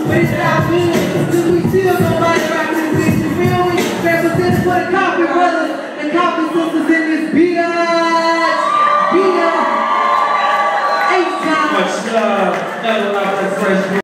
but it's not good. Cause we still nobody rock this bitch, you feel me? Representing for the Coughee brothers and Coughee sisters in this bitch. Much love, never like that fresh